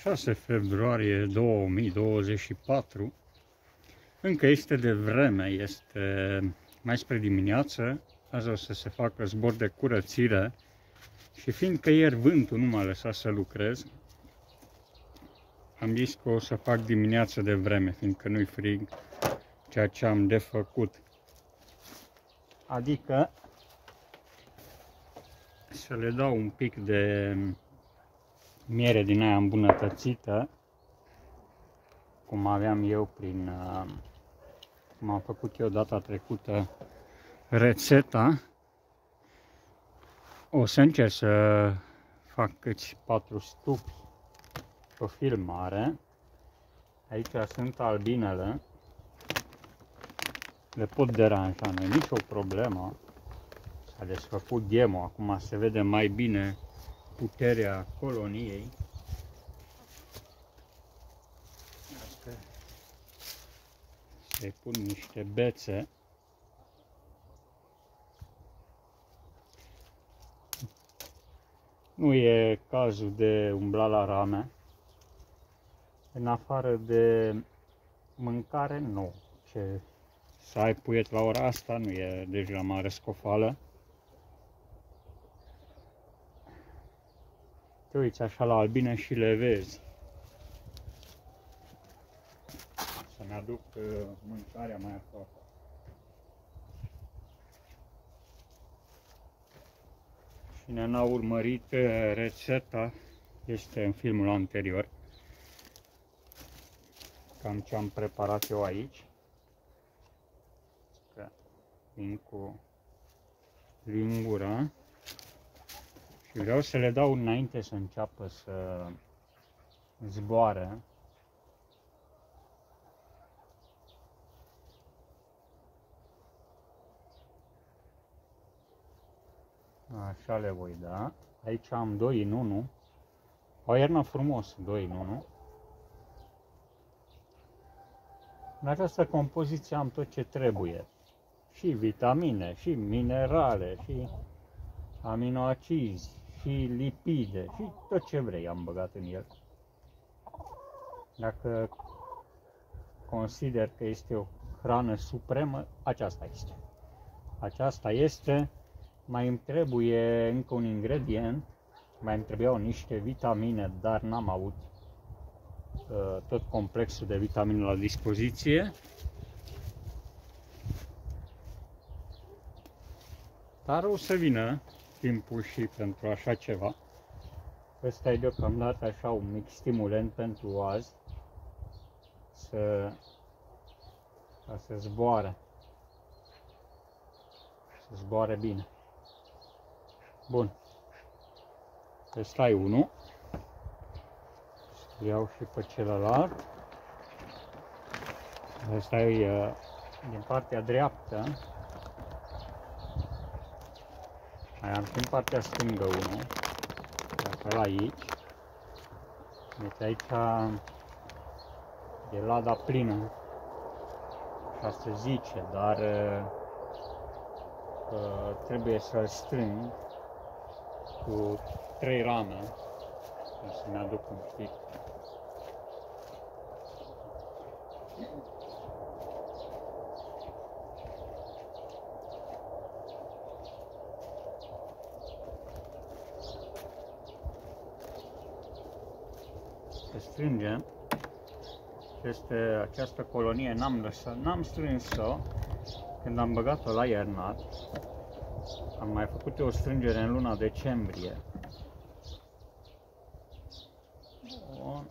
6 februarie 2024. Încă este de vreme, este mai spre dimineață. Azi o să se facă zbor de curățire și fiindcă ieri vântul nu m-a lăsat să lucrez, am zis că o să fac dimineață de vreme, fiindcă nu-i frig, ceea ce am de făcut. Adică să le dau un pic de miere din aia îmbunătățită, cum aveam eu cum am făcut eu data trecută rețeta. O să încerc să fac câți 4 stupi pe filmare. Aici sunt albinele, le pot deranja, nu e nicio problemă. S-a desfăcut ghemul, acum se vede mai bine puterea coloniei. Să-i pun niște bețe. Nu e cazul de umbla la rame. În afară de mâncare, nu. Să ai puiet la ora asta nu e deja mare scofală. Te uiți așa la albine și le vezi. Să-mi aduc mâncarea mai aproape. Cine n-a urmărit rețeta, este în filmul anterior. Cam ce am preparat eu aici. Vin cu lingura și vreau să le dau înainte să înceapă să zboare. Așa le voi da. Aici am 2 în 1. O iernă frumos, 2 în 1. În această compoziție am tot ce trebuie. Și vitamine, și minerale, și aminoacizi, și lipide, și tot ce vrei am băgat în el. Dacă consider că este o hrană supremă, aceasta este. Aceasta este. Mai îmi trebuie încă un ingredient, mai îmi trebuiau niște vitamine, dar n-am avut tot complexul de vitamine la dispoziție. Dar o să vină timpul și pentru așa ceva. Ăsta e deocamdată așa un mic stimulent pentru azi, ca să zboare. Să zboare bine. Bun. Ăsta e unul. Să iau și pe celălalt. Ăsta e din partea dreaptă. Mai am și în partea stângă unul. Iată aici. Deci aici e lada plină. Așa se zice, dar trebuie să-l strâng cu 3 rame. Să-mi aduc un pic. Se strânge. Această colonie n-am strâns-o când am băgat-o la iernat. Am mai făcut o strângere în luna decembrie. Bun.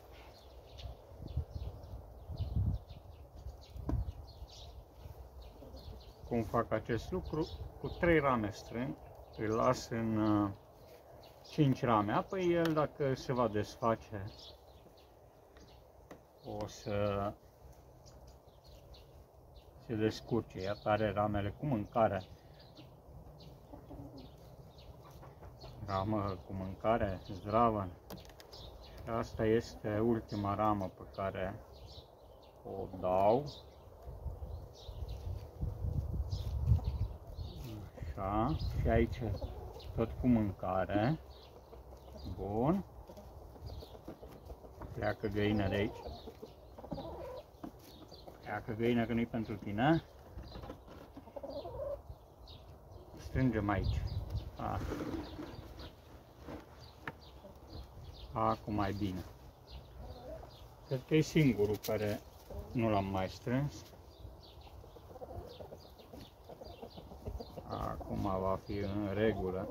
Cum fac acest lucru? Cu 3 rame strâng, îl las în 5 rame. Apoi el, dacă se va desface, o să se descurce. Iată, are ramele cu mâncare. Ramă cu mâncare zdravă. Și asta este ultima ramă pe care o dau. Așa. Și aici tot cu mâncare. Bun. Pleacă găina de aici. Pleacă găina că nu-i pentru tine. Strângem aici. Acum mai bine. Cred că e singurul care nu l-am mai strâns. Acum va fi în regulă.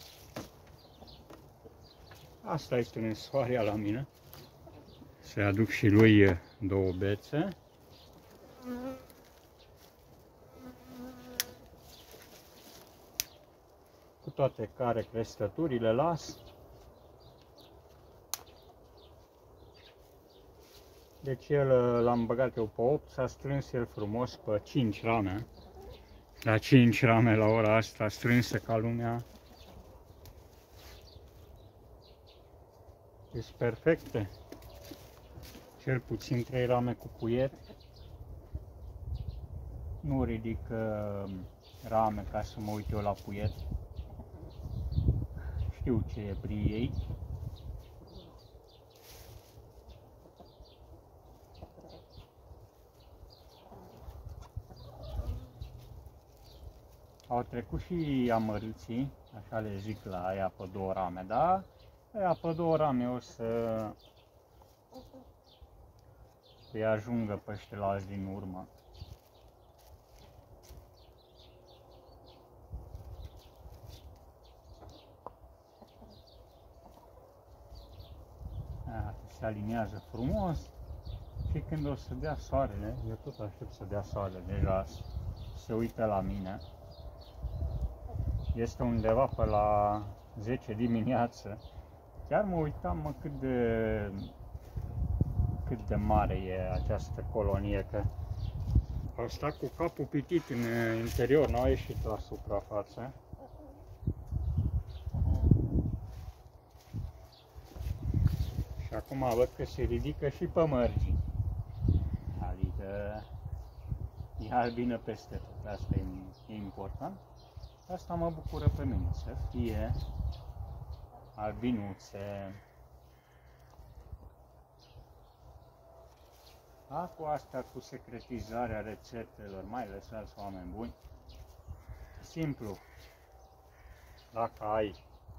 Asta este în soarea la mine. Să aduc și lui două bețe. Cu toate care crescăturii le las. Deci el l-am băgat eu pe 8, s-a strâns el frumos pe 5 rame. La 5 rame la ora asta, strânse ca lumea. Sunt perfecte. Cel puțin 3 rame cu puiet. Nu ridic rame ca să mă uit eu la puiet. Știu ce e prin ei. Au trecut și amărâții, așa le zic la aia pe 2 rame, da? Aia pe 2 rame o să îi ajungă pe ăștilalți din urmă. Se aliniază frumos și când o să dea soarele, eu tot aștept să dea soarele, deja se uită la mine. Este undeva pe la 10 dimineață. Chiar mă uitam cât de mare e această colonie, că au stat cu capul pitit în interior, n-au ieșit la suprafață. Și acum văd că se ridică și pe mărgini. Adică e albină peste tot, asta e important. Asta mă bucură pe mine, să fie albinuțe. Cu asta, cu secretizarea rețetelor, mai lăsați oameni buni. Simplu, dacă ai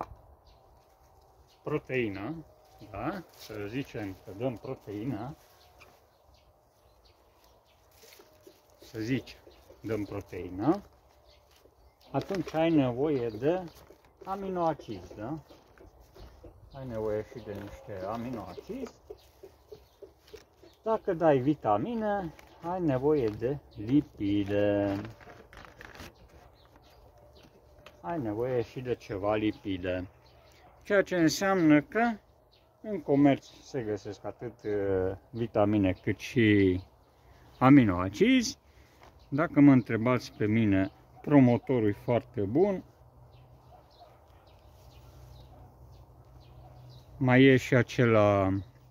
proteină, da? Să zicem că dăm proteină, să zicem, dăm proteină, atunci ai nevoie de aminoacizi, da? Ai nevoie și de niște aminoacizi. Dacă dai vitamine, ai nevoie de lipide. Ai nevoie și de ceva lipide. Ceea ce înseamnă că în comerț se găsesc atât vitamine cât și aminoacizi. Dacă mă întrebați pe mine, promotorul e foarte bun. Mai e și acela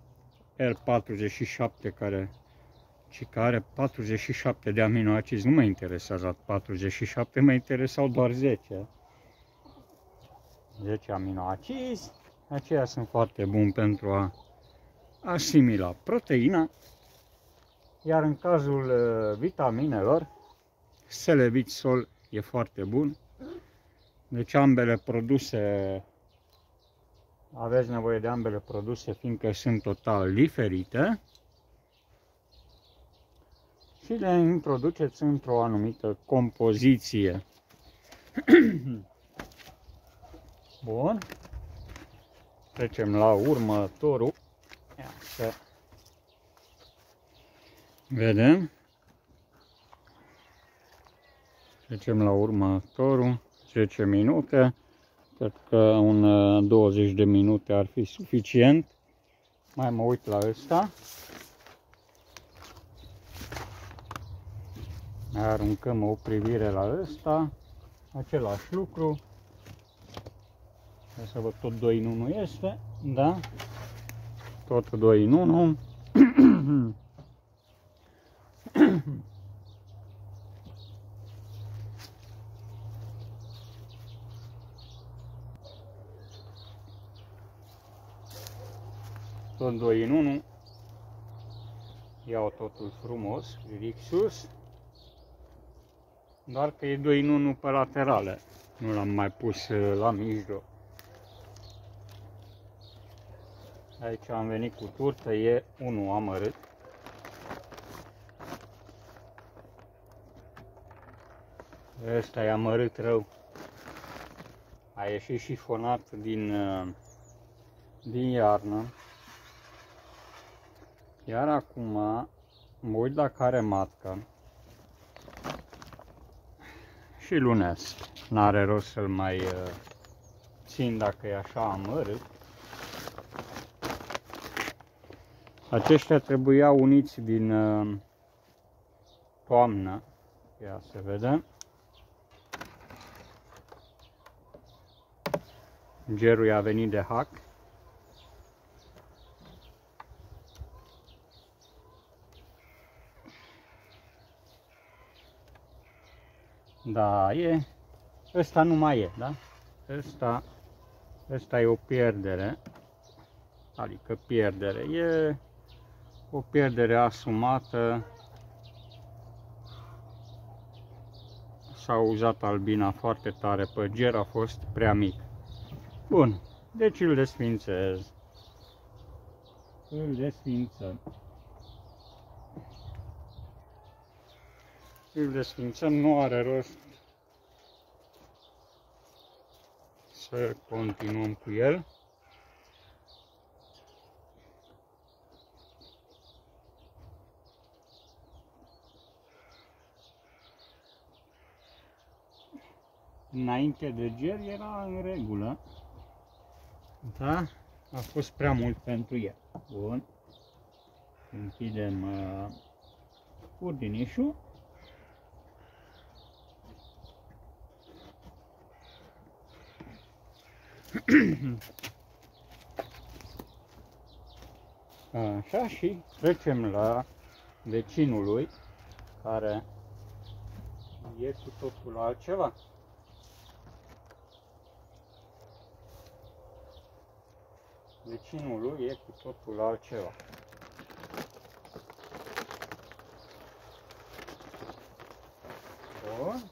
R47 care are 47 de aminoacizi. Nu mă interesează 47, mă interesau doar 10. 10 aminoacizi. Aceia sunt foarte buni pentru a asimila proteina. Iar în cazul vitaminelor, Selevit-Sol e foarte bun. Deci ambele produse, aveți nevoie de ambele produse, fiindcă sunt total diferite. Și le introduceți într-o anumită compoziție. Bun. Trecem la următorul. Ia să vedem. Trecem la următorul. 10 minute. Cred că un 20 de minute ar fi suficient. Mai mă uit la ăsta. Aruncăm o privire la ăsta. Același lucru. Să văd, tot 2 în 1 este. Da? Tot 2 în 1. tot 2 în 1. Iau totul frumos, ridic sus. Doar că e 2 în 1 pe laterale. Nu l-am mai pus la mijloc. Aici am venit cu turtă, e 1 amărât. Ăsta e amărât rău. A ieșit șifonat din iarnă. Iar acum mă uit dacă are matcă și lunesc. N-are rost să-l mai țin dacă e așa amărât. Aceștia trebuiau uniți din toamnă. Ia să vedem. Gerul a venit de hack. Da, ăsta nu mai e, da? Ăsta e o pierdere. Adică pierdere. E o pierdere asumată. S-a uzat albina foarte tare pe ger, a fost prea mic. Bun, deci îl desfințez. Îl desfințăm. Îl desfințăm, nu are rost să continuăm cu el. Înainte de ger era în regulă, da? A fost prea mult pentru el. Bun. Închidem urdinișul. Așa, și trecem la vecinul lui, care e cu totul altceva. Vecinul lui e cu totul altceva. Bun.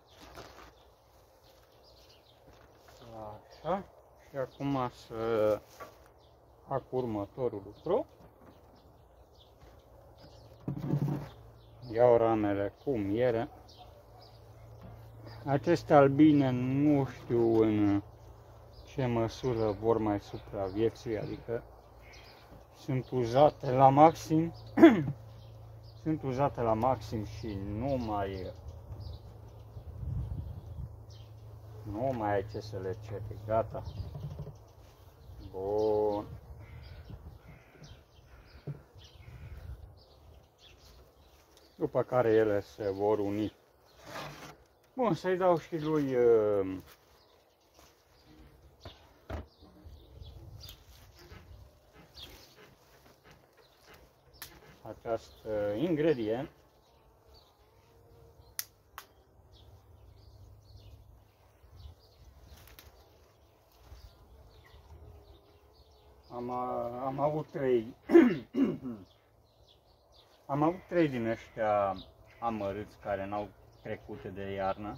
Așa. Și acum să fac următorul lucru. Iau ramele cu miere. Aceste albine nu știu în ce măsură vor mai supraviețui, adică sunt uzate la maxim. Sunt uzate la maxim și nu mai ai ce să le ceri. Gata. Bun. După care ele se vor uni. Bun, să-i dau și lui acest ingredient. Am avut 3 am avut 3 din ăștia amărâți care n-au trecut de iarnă.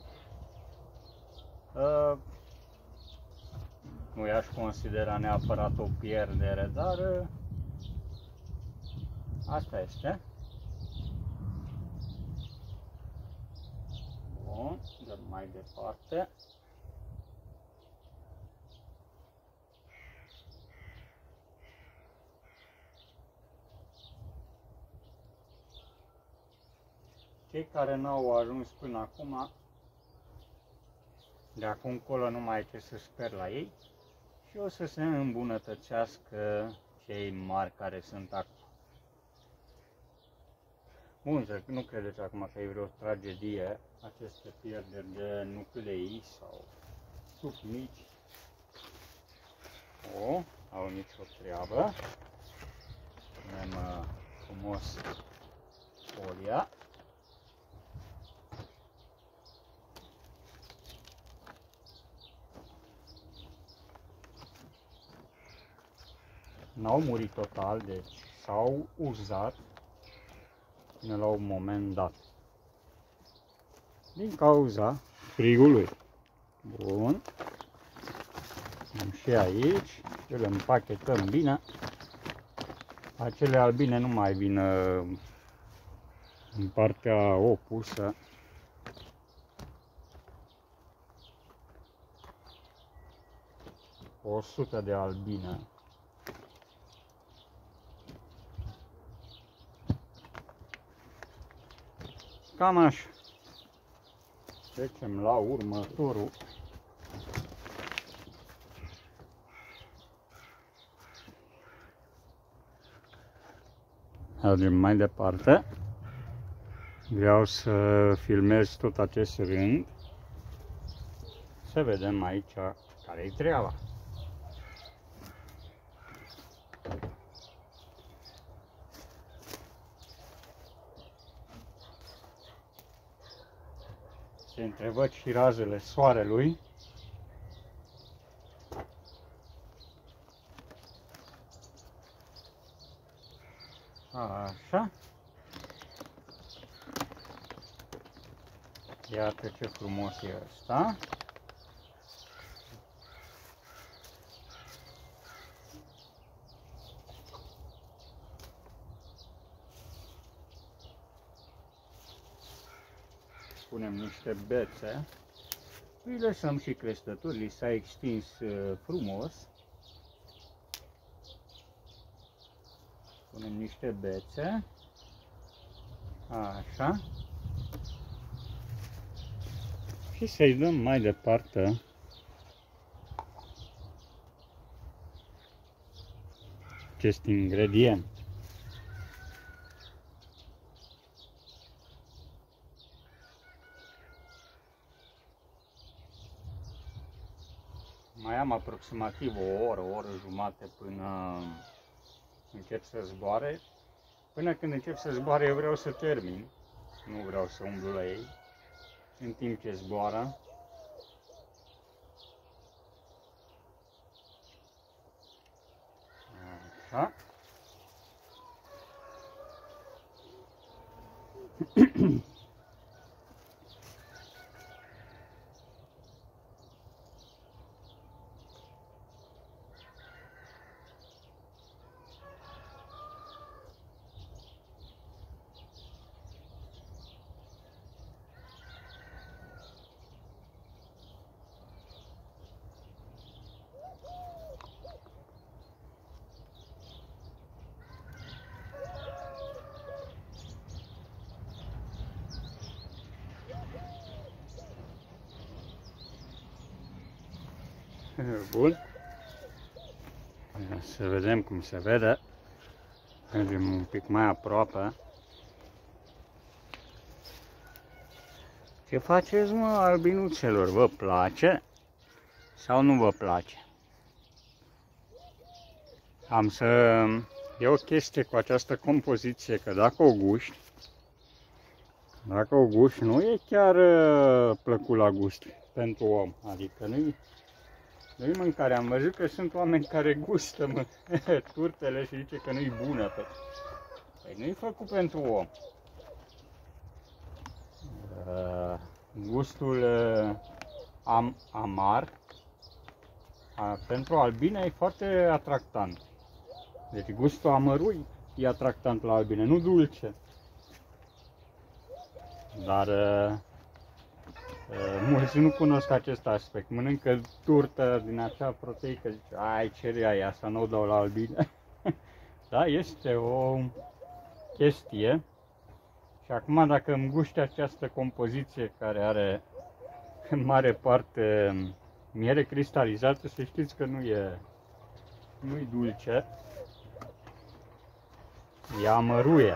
Nu i-aș considera neapărat o pierdere, dar asta este. Bun, dăm mai departe. Cei care n-au ajuns până acum, de acum încolo nu mai e ce să sper la ei și o să se îmbunătățească cei mari care sunt acum. Bun, să nu credeți acum că e vreo tragedie aceste pierderi de nuclei sau suc mici. Au nicio treabă. Punem frumos folia. n-au murit total, deci s-au uzat până la un moment dat. Din cauza frigului. Bun. Și aici îl împachetăm bine. Acele albine nu mai vin în partea opusă. O 100 de albine. Cam așa. Trecem la următorul. Mergem mai departe. Vreau să filmez tot acest rând. Să vedem aici care-i treaba. Se întrevăd și razele soarelui. Așa. Iată ce frumos e ăsta. Punem niște bețe. Îi lăsăm și crestături, li s-a extins frumos. Punem niște bețe. Așa. Și să-i dăm mai departe acest ingredient. Mai am aproximativ o oră jumătate până încep să zboare. Până când încep să zboare, eu vreau să termin. Nu vreau să umblu la ei în timp ce zboară. Așa. Bun. Să vedem cum se vede. Mergem un pic mai aproape. Ce faceți, mă, albinuțelor? Vă place sau nu vă place? Am să... E o chestie cu această compoziție, că dacă o guști, nu e chiar plăcut la gust pentru om. Adică nu-i mâncare. Am văzut că sunt oameni care gustă turtele și zice că nu-i bună. Păi nu-i făcut pentru om. Gustul amar pentru albine e foarte atractant. Deci gustul amărui e atractant la albine, nu dulce. Dar mulți nu cunosc acest aspect. Mănâncă turtă din acea proteică, zice, ai, ce rea e asta, nu o dau la albine. Da, este o chestie. Și acum dacă îmi guști această compoziție care are în mare parte miere cristalizată, să știți că nu-i dulce. E amăruie.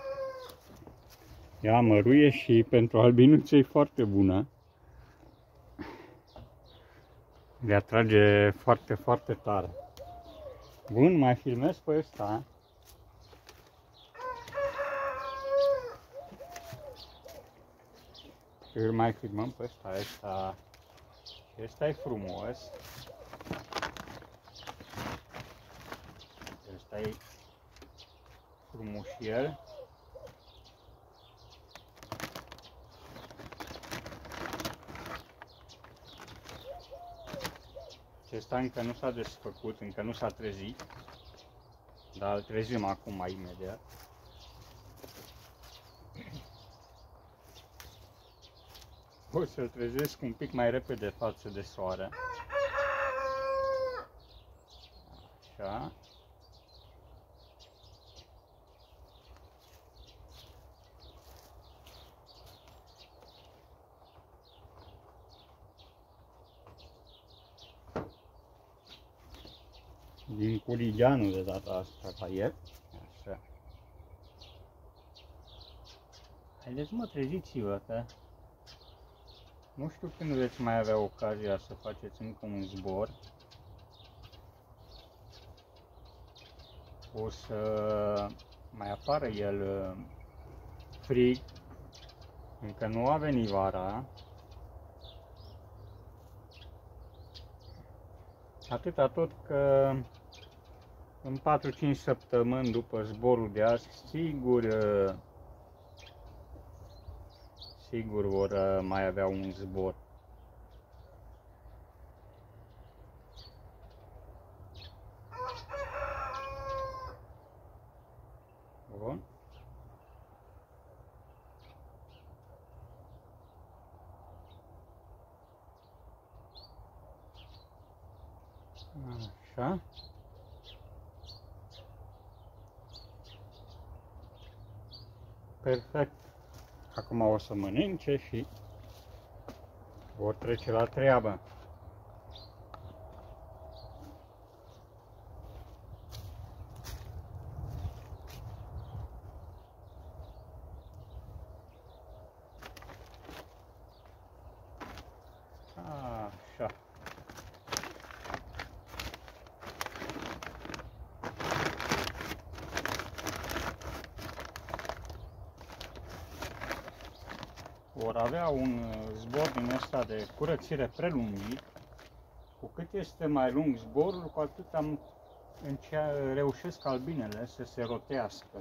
E amăruie și pentru albinuțe e foarte bună. Le atrage foarte, foarte tare. Bun, mai filmez pe ăsta. Îl mai filmăm pe ăsta. Ăsta e frumos. e frumușier. Acesta încă nu s-a desfăcut, încă nu s-a trezit, dar îl trezim acum imediat. O să-l trezesc un pic mai repede față de soare. Așa. Din Curigeanu de data asta, ca el. Așa. Haideți mă, treziți-vă, că nu știu când veți mai avea ocazia să faceți încă un zbor. O să mai apară el frig, încă nu a venit vara. Atâta tot că în 4-5 săptămâni după zborul de azi, sigur vor mai avea un zbor. Bun. Așa. Perfect. Acum o să mănânce și vor trece la treabă. Așa. Vor avea un zbor din ăsta de curățire prelungit. Cu cât este mai lung zborul, cu atât reușesc albinele să se rotească.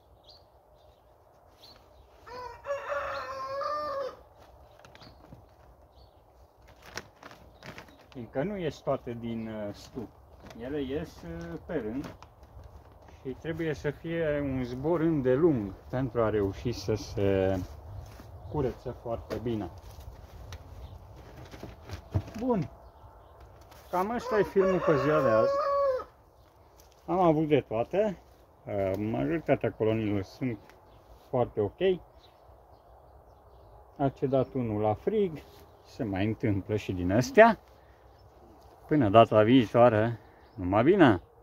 Fiindcă nu ies toate din stup. Ele ies pe rând și trebuie să fie un zbor îndelung pentru a reuși să se curăță foarte bine. Bun. Cam asta e filmul pe ziua de azi. Am avut de toate. Majoritatea coloniilor sunt foarte ok. A cedat unul la frig. Se mai întâmplă și din astea. Până data viitoare, numai bine!